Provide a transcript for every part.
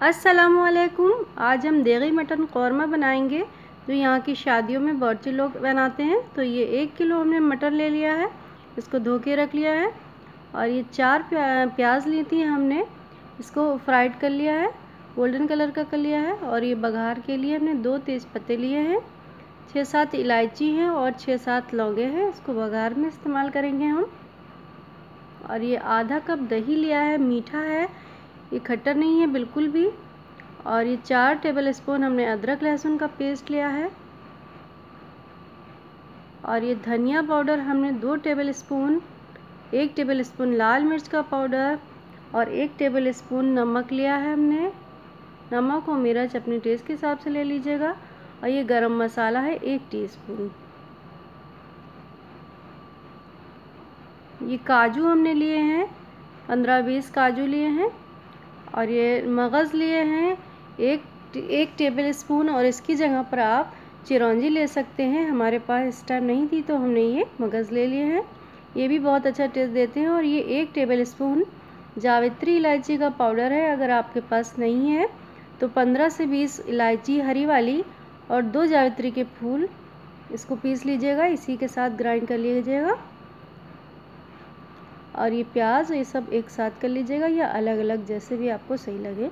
अस्सलामुअलैकुम। आज हम देगी मटन कौरमा बनाएंगे जो यहाँ की शादियों में बहुत से लोग बनाते हैं। तो ये 1 किलो हमने मटन ले लिया है, इसको धो के रख लिया है। और ये 4 प्याज ली थी हमने, इसको फ्राइड कर लिया है, गोल्डन कलर का कर लिया है। और ये बघार के लिए हमने 2 तेज़पत्ते लिए हैं, 6-7 इलायची हैं और 6-7 लौंगे हैं, इसको बघार में इस्तेमाल करेंगे हम। और ये आधा कप दही लिया है, मीठा है, ये खट्टा नहीं है बिल्कुल भी। और ये 4 टेबल स्पून हमने अदरक लहसुन का पेस्ट लिया है। और ये धनिया पाउडर हमने 2 टेबल स्पून, 1 टेबल स्पून लाल मिर्च का पाउडर और 1 टेबल स्पून नमक लिया है हमने। नमक और मिर्च अपने टेस्ट के हिसाब से ले लीजिएगा। और ये गरम मसाला है 1 टीस्पून। ये काजू हमने लिए हैं, 15-20 काजू लिए हैं। और ये मगज़ लिए हैं एक टेबल स्पून, और इसकी जगह पर आप चिरौंजी ले सकते हैं। हमारे पास इस टाइम नहीं थी तो हमने ये मगज़ ले लिए हैं, ये भी बहुत अच्छा टेस्ट देते हैं। और ये 1 टेबल स्पून जावित्री इलायची का पाउडर है। अगर आपके पास नहीं है तो 15 से 20 इलायची हरी वाली और 2 जावित्री के फूल, इसको पीस लीजिएगा, इसी के साथ ग्राइंड कर लीजिएगा। और ये प्याज, ये सब एक साथ कर लीजिएगा या अलग अलग, जैसे भी आपको सही लगे।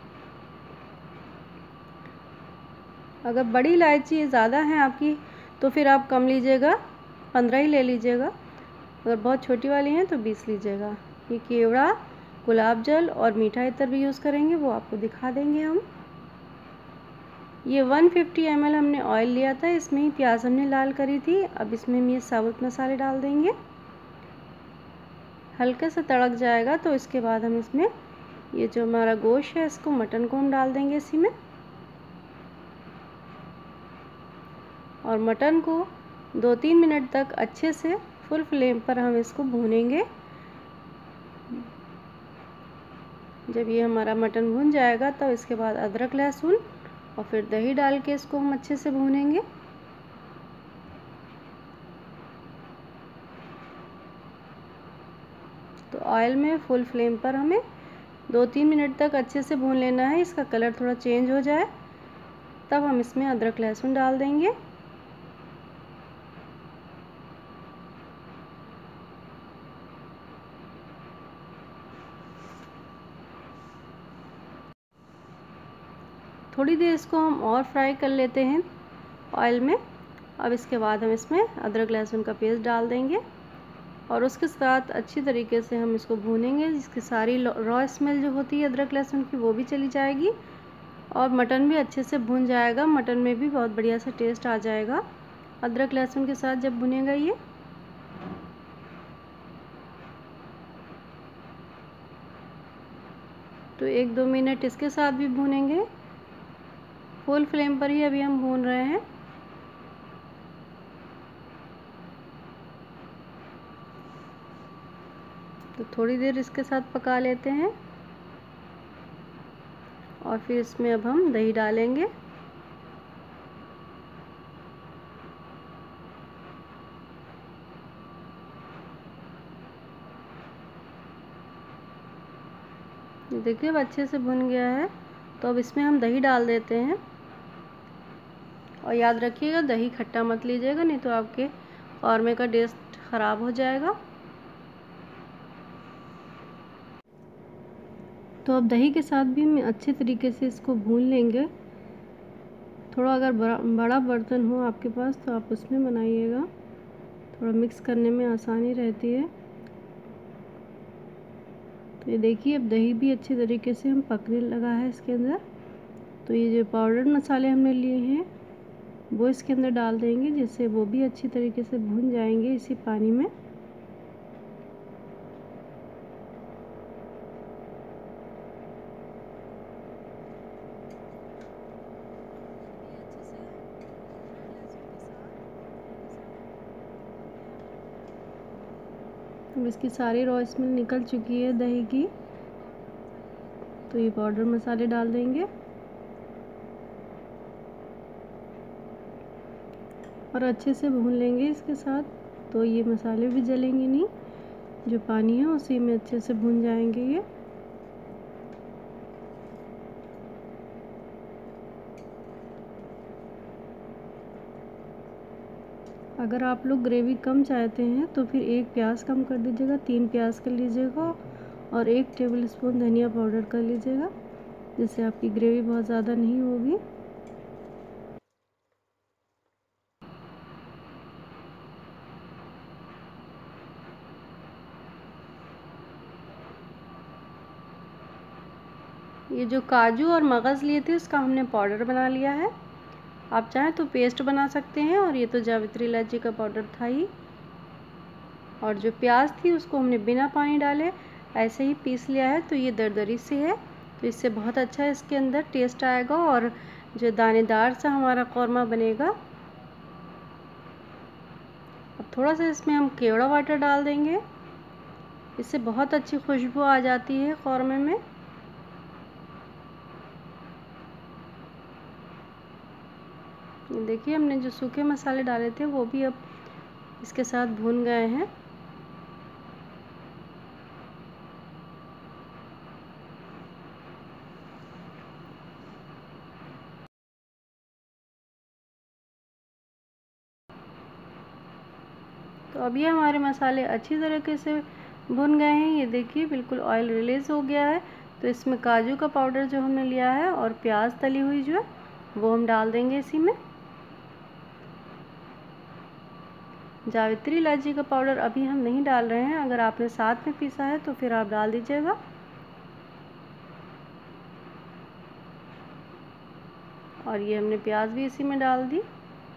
अगर बड़ी इलायची ज़्यादा है आपकी तो फिर आप कम लीजिएगा, 15 ही ले लीजिएगा। अगर बहुत छोटी वाली हैं तो 20 लीजिएगा। ये केवड़ा, गुलाब जल और मीठा इत्र भी यूज़ करेंगे, वो आपको दिखा देंगे हम। ये 150 ml हमने ऑयल लिया था, इसमें ही प्याज हमने लाल करी थी। अब इसमें हम ये साबुत मसाले डाल देंगे, हल्के से तड़क जाएगा तो इसके बाद हम इसमें ये जो हमारा गोश्त है, इसको मटन को हम डाल देंगे इसी में। और मटन को 2-3 मिनट तक अच्छे से फुल फ्लेम पर हम इसको भूनेंगे। जब ये हमारा मटन भून जाएगा तब इसके बाद अदरक लहसुन और फिर दही डाल के इसको हम अच्छे से भूनेंगे। तो ऑयल में फुल फ्लेम पर हमें 2-3 मिनट तक अच्छे से भून लेना है। इसका कलर थोड़ा चेंज हो जाए तब हम इसमें अदरक लहसुन डाल देंगे। थोड़ी देर इसको हम और फ्राई कर लेते हैं ऑयल में। अब इसके बाद हम इसमें अदरक लहसुन का पेस्ट डाल देंगे और उसके साथ अच्छी तरीके से हम इसको भूनेंगे, जिसकी सारी रॉ स्मेल जो होती है अदरक लहसुन की वो भी चली जाएगी और मटन भी अच्छे से भून जाएगा। मटन में भी बहुत बढ़िया सा टेस्ट आ जाएगा अदरक लहसुन के साथ जब भुनेगा ये। तो 1-2 मिनट इसके साथ भी भूनेंगे, फुल फ्लेम पर ही अभी हम भून रहे हैं। तो थोड़ी देर इसके साथ पका लेते हैं और फिर इसमें अब हम दही डालेंगे। देखिए अब अच्छे से भुन गया है, तो अब इसमें हम दही डाल देते हैं। और याद रखिएगा दही खट्टा मत लीजिएगा, नहीं तो आपके कौरमे का टेस्ट ख़राब हो जाएगा। तो अब दही के साथ भी हम अच्छे तरीके से इसको भून लेंगे। थोड़ा अगर बड़ा बर्तन हो आपके पास तो आप उसमें बनाइएगा, थोड़ा मिक्स करने में आसानी रहती है। तो ये देखिए अब दही भी अच्छे तरीके से हम पकने लगा है इसके अंदर। तो ये जो पाउडर मसाले हमने लिए हैं वो इसके अंदर डाल देंगे, जिससे वो भी अच्छी तरीके से भून जाएंगे इसी पानी में। अब इसकी सारी रॉ स्मेल निकल चुकी है दही की, तो ये पाउडर मसाले डाल देंगे और अच्छे से भून लेंगे इसके साथ। तो ये मसाले भी जलेंगे नहीं, जो पानी है उसी में अच्छे से भून जाएंगे ये। अगर आप लोग ग्रेवी कम चाहते हैं तो फिर 1 प्याज कम कर दीजिएगा, 3 प्याज कर लीजिएगा और 1 टेबलस्पून धनिया पाउडर कर लीजिएगा, जिससे आपकी ग्रेवी बहुत ज़्यादा नहीं होगी। ये जो काजू और मगज़ लिए थे उसका हमने पाउडर बना लिया है। आप चाहें तो पेस्ट बना सकते हैं, और ये तो जावित्री इलायची का पाउडर था ही। और जो प्याज थी उसको हमने बिना पानी डाले ऐसे ही पीस लिया है, तो ये दरदरी से है, तो इससे बहुत अच्छा इसके अंदर टेस्ट आएगा और जो दानेदार सा हमारा कौरमा बनेगा। अब थोड़ा सा इसमें हम केवड़ा वाटर डाल देंगे, इससे बहुत अच्छी खुशबू आ जाती है कौरमे में। देखिए हमने जो सूखे मसाले डाले थे वो भी अब इसके साथ भून गए हैं। तो अभी हमारे मसाले अच्छी तरीके से भुन गए हैं। ये देखिए बिल्कुल ऑयल रिलीज़ हो गया है। तो इसमें काजू का पाउडर जो हमने लिया है और प्याज तली हुई जो है वो हम डाल देंगे इसी में। जावित्री इलायची का पाउडर अभी हम नहीं डाल रहे हैं, अगर आपने साथ में पीसा है तो फिर आप डाल दीजिएगा। और ये हमने प्याज भी इसी में डाल दी।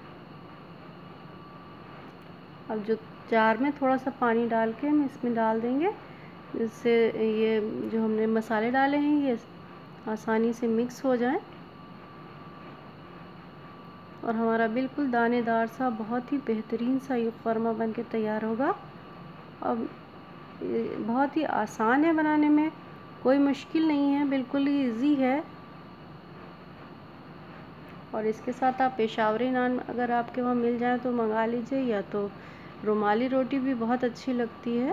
अब जो जार में थोड़ा सा पानी डाल के हम इसमें डाल देंगे, जिससे ये जो हमने मसाले डाले हैं ये आसानी से मिक्स हो जाएं और हमारा बिल्कुल दानेदार सा बहुत ही बेहतरीन सा ये क़ौरमा बन के तैयार होगा। अब बहुत ही आसान है बनाने में, कोई मुश्किल नहीं है, बिल्कुल ही इजी है। और इसके साथ आप पेशावरी नान अगर आपके वहाँ मिल जाए तो मंगा लीजिए, या तो रुमाली रोटी भी बहुत अच्छी लगती है।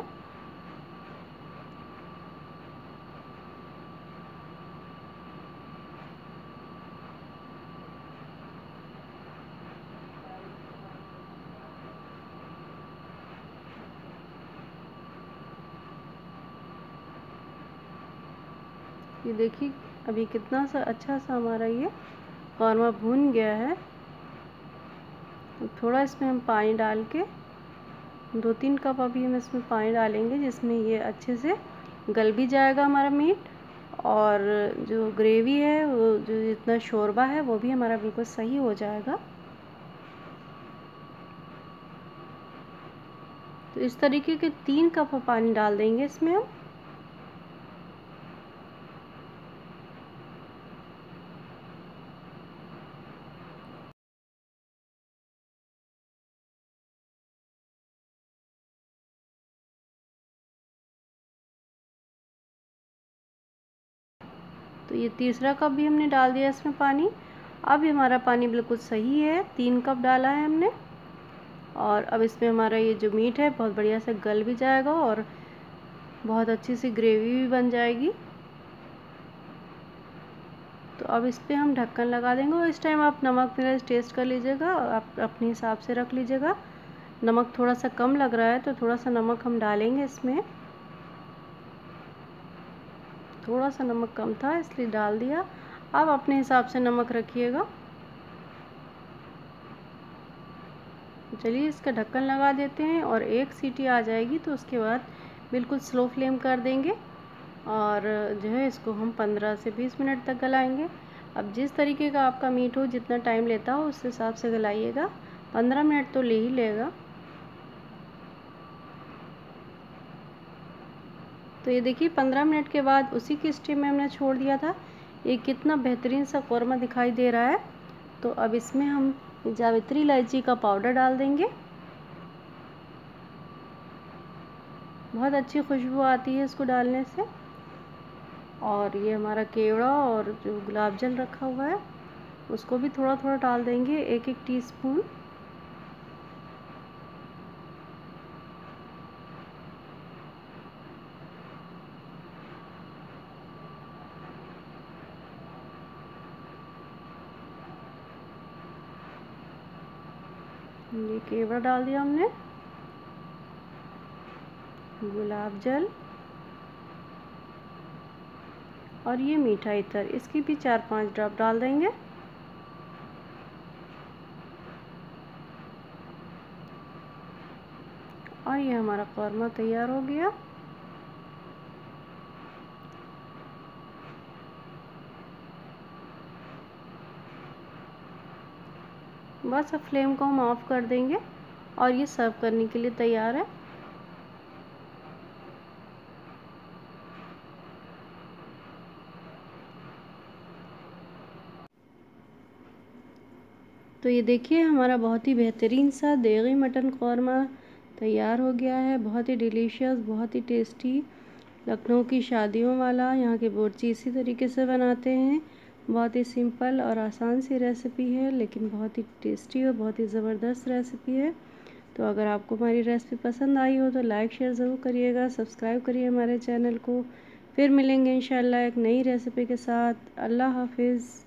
ये देखिए अभी कितना सा अच्छा सा हमारा ये कौरमा भून गया है। थोड़ा इसमें हम पानी डाल के 2-3 कप अभी हम इसमें पानी डालेंगे, जिसमें ये अच्छे से गल भी जाएगा हमारा मीट, और जो ग्रेवी है वो जो जितना शोरबा है वो भी हमारा बिल्कुल सही हो जाएगा। तो इस तरीके के 3 कप पानी डाल देंगे इसमें हम। तो ये तीसरा कप भी हमने डाल दिया इसमें पानी। अब हमारा पानी बिल्कुल सही है, 3 कप डाला है हमने। और अब इसमें हमारा ये जो मीट है बहुत बढ़िया से गल भी जाएगा और बहुत अच्छी सी ग्रेवी भी बन जाएगी। तो अब इस पर हम ढक्कन लगा देंगे, और इस टाइम आप नमक मिर्च टेस्ट कर लीजिएगा, आप अपने हिसाब से रख लीजिएगा। नमक थोड़ा सा कम लग रहा है तो थोड़ा सा नमक हम डालेंगे इसमें। थोड़ा सा नमक कम था इसलिए डाल दिया, आप अपने हिसाब से नमक रखिएगा। चलिए इसका ढक्कन लगा देते हैं, और 1 सीटी आ जाएगी तो उसके बाद बिल्कुल स्लो फ्लेम कर देंगे, और जो है इसको हम 15 से 20 मिनट तक गलाएंगे। अब जिस तरीके का आपका मीट हो, जितना टाइम लेता हो उस हिसाब से गलाइएगा, 15 मिनट तो ले ही लेगा। तो ये देखिए 15 मिनट के बाद उसी की स्टीम में हमने छोड़ दिया था, ये कितना बेहतरीन सा कौरमा दिखाई दे रहा है। तो अब इसमें हम जावित्री इलायची का पाउडर डाल देंगे, बहुत अच्छी खुशबू आती है इसको डालने से। और ये हमारा केवड़ा और जो गुलाब जल रखा हुआ है उसको भी थोड़ा थोड़ा डाल देंगे, 1-1 टीस्पून। ये केवड़ा डाल दिया हमने, गुलाब जल और ये मीठा इत्र, इसकी भी 4-5 ड्रॉप डाल देंगे। और ये हमारा कौरमा तैयार हो गया। बस अब फ्लेम को हम ऑफ कर देंगे और ये सर्व करने के लिए तैयार है। तो ये देखिए हमारा बहुत ही बेहतरीन सा देगी मटन कौरमा तैयार हो गया है। बहुत ही डिलीशियस, बहुत ही टेस्टी, लखनऊ की शादियों वाला। यहाँ के बावर्ची इसी तरीके से बनाते हैं। बहुत ही सिंपल और आसान सी रेसिपी है, लेकिन बहुत ही टेस्टी और बहुत ही ज़बरदस्त रेसिपी है। तो अगर आपको हमारी रेसिपी पसंद आई हो तो लाइक शेयर ज़रूर करिएगा, सब्सक्राइब करिए हमारे चैनल को। फिर मिलेंगे इंशाल्लाह एक नई रेसिपी के साथ। अल्लाह हाफिज़।